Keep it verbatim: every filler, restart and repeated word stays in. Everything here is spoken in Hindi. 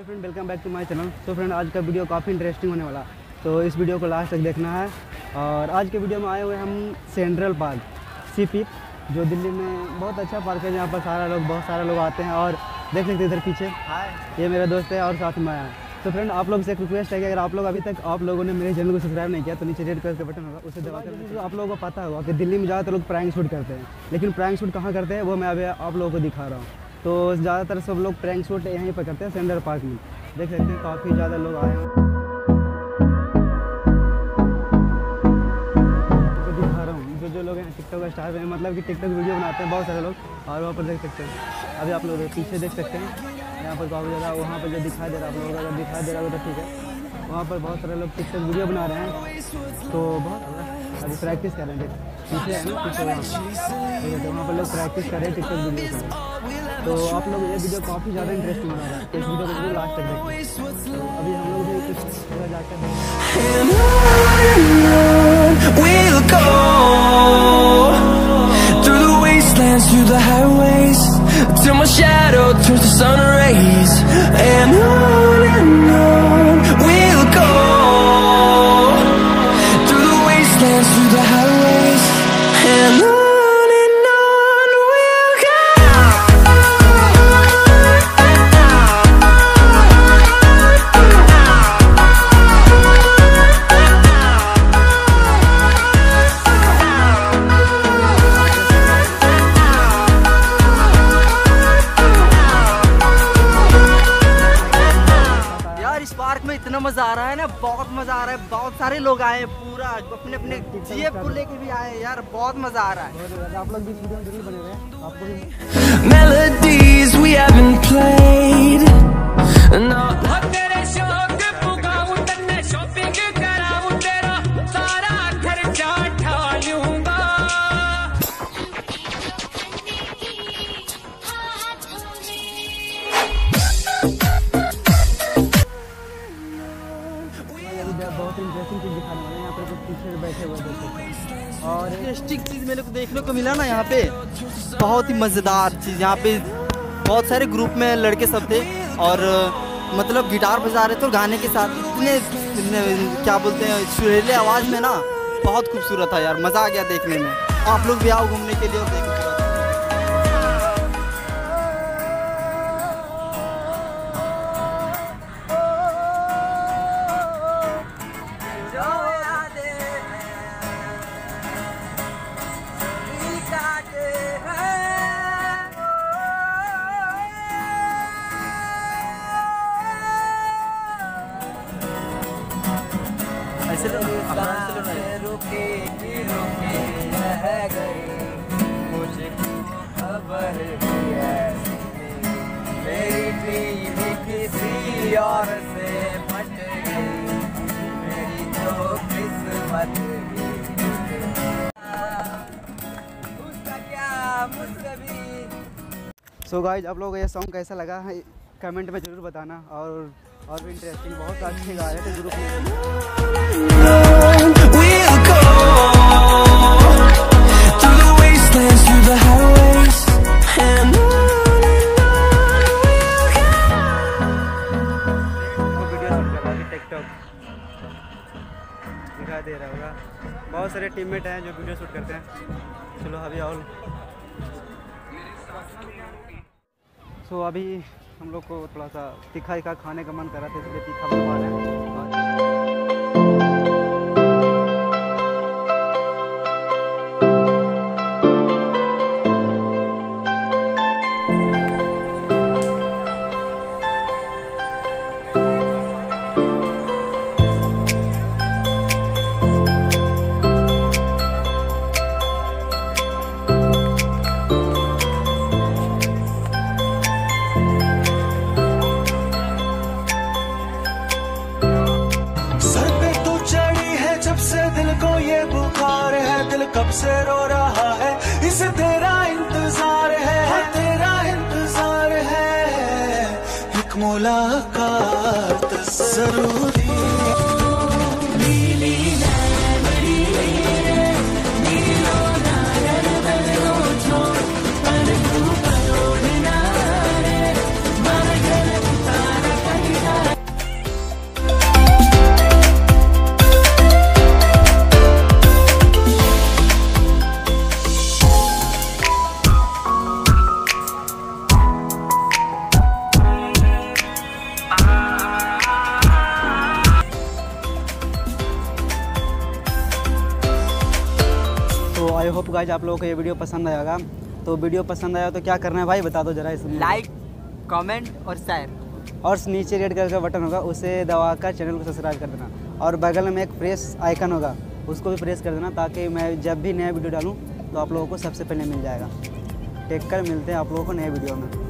Friend, welcome back to my channel. तो फ्रेंड, आज का वीडियो काफ़ी इंटरेस्टिंग होने वाला, तो इस वीडियो को लास्ट तक देखना है। और आज के वीडियो में आए हुए हम सेंट्रल पार्क सीपी, जो दिल्ली में बहुत अच्छा पार्क है, जहाँ पर सारा लोग बहुत सारे लोग आते हैं। और देख सकते हैं इधर पीछे, ये मेरा दोस्त है और साथ में आया। तो फ्रेंड, आप लोग से एक रिक्वेस्ट है कि अगर आप लोग अभी तक आप लोगों ने मेरे चैनल को सब्सक्राइब नहीं किया तो नीचे रेड कलर का बटन होगा, उसे दबा कर। तो आप लोगों को पता होगा कि दिल्ली में ज़्यादातर लोग प्रैंक शूट करते हैं, लेकिन प्रैंक शूट कहाँ करते हैं वो मैं अभी आप लोगों को दिखा रहा हूँ। तो ज़्यादातर सब लोग प्रैंक शूट यहीं पर करते हैं, सेंट्रल पार्क में। देख सकते हैं काफ़ी ज़्यादा लोग आए हैं। तो दिखा रहा हूँ जो जो लोग हैं टिकटॉक स्टार में, मतलब कि टिकटॉक वीडियो बनाते हैं बहुत सारे लोग। और वहाँ पर देख सकते हैं, अभी आप लोग पीछे देख सकते हैं, यहाँ पर काफ़ी ज़्यादा, वहाँ पर जो दिखाई दे रहा है आप लोगों को, अगर दिखाई दे रहा होगा तो ठीक है। वहाँ पर बहुत सारे लोग टिकटॉक वीडियो बना रहे हैं, तो बहुत अभी प्रैक्टिस कर रहे हैं। पीछे है ना, पीछे वहाँ तो वहाँ पर लोग प्रैक्टिस कर रहे हैं टिकटॉक वीडियो के। तो आप लोग ये वीडियो काफ़ी ज़्यादा इंटरेस्टिंग बना रहा है, इस वीडियो को जरूर लास्ट तक देखें। तो अभी हम लोग भी कुछ जगह जाकर इतना मजा आ रहा है ना, बहुत मजा आ रहा है। बहुत सारे लोग आए हैं, पूरा अपने अपने जीएफ को लेके भी आए हैं यार, बहुत मजा आ रहा है। आप लोग भी वीडियो जरूर बने हुए हैं, आपको भी melodies we haven't played no तेरे शौक पुगाऊं तन्ने शॉपिंग कराऊं तेरा सारा खर्चा उठा लूंगा। बहुत इंटरेस्टिंग चीज़ दिखाने वाले हैं। यहाँ पर कुछ पीछे बैठे हुए हैं और इंटरेस्टिंग चीज़ मेरे को देखने को मिला ना यहाँ पे, बहुत ही मज़ेदार चीज़। यहाँ पे बहुत सारे ग्रुप में लड़के सब थे और मतलब गिटार बजा रहे थे और गाने के साथ इतने, इतने क्या बोलते हैं, सुरीले आवाज़ में ना, बहुत खूबसूरत था यार, मज़ा आ गया देखने में। आप लोग भी आओ घूमने के लिए और देखो। ऐसे रुके रुके रह गई, मुझे खबर मेरी बीवी किसी और से मट गई, मेरी तो किस्मत उसका क्या मुझसे। सो गाइज, आप लोगों को ये सॉन्ग कैसा लगा है कमेंट में ज़रूर बताना। और और भी इंटरेस्टिंग बहुत अच्छे गा रहे थे ग्रुप में। दिखाई दे रहा होगा, बहुत सारे टीममेट हैं जो वीडियो शूट करते हैं। चलो अभी और सो so, अभी हम लोग को थोड़ा सा तीखा तीखा खाने का मन कर रहा था, इसलिए तीखा बनवा रहे हैं। कब से रो रहा है, इसे तेरा इंतजार है, तेरा इंतजार है, एक मुलाकात जरूरी। होप गाइज आप लोगों को ये वीडियो पसंद आया होगा। तो वीडियो पसंद आया तो क्या करना है भाई बता दो जरा इसमें। लाइक, कमेंट और शेयर, और नीचे रेड कलर का बटन होगा उसे दबाकर चैनल को सब्सक्राइब कर देना, और बगल में एक प्रेस आइकन होगा उसको भी प्रेस कर देना, ताकि मैं जब भी नया वीडियो डालूँ तो आप लोगों को सबसे पहले मिल जाएगा। टेक कर मिलते हैं आप लोगों को नए वीडियो में।